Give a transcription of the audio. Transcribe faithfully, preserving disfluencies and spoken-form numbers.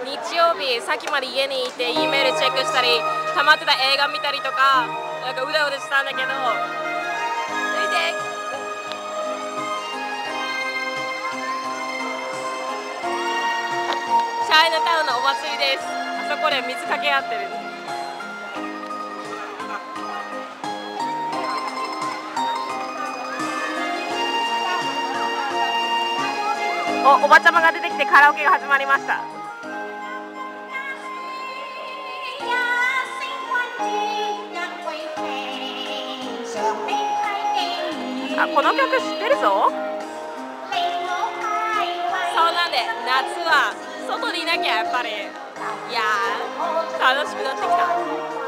日曜日さっきまで家にいて E メールチェックしたり溜まってた映画見たりとかなんかうだうだしたんだけど、それでチャイナタウンのお祭りです。あそこで水かけ合ってる。お、おばちゃまが出てきてカラオケが始まりました。あ、この曲知ってるぞ。そうなんで夏は外にいなきゃやっぱりいやー楽しくなってきた。